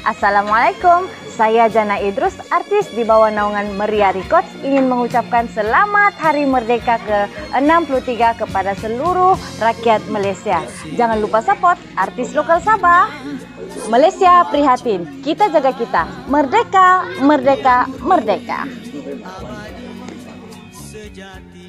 Assalamualaikum, saya Jana Idrus, artis di bawah naungan Meriah Records, ingin mengucapkan selamat Hari Merdeka ke-63 kepada seluruh rakyat Malaysia. Jangan lupa support artis lokal Sabah. Malaysia prihatin, kita jaga kita. Merdeka, merdeka, merdeka.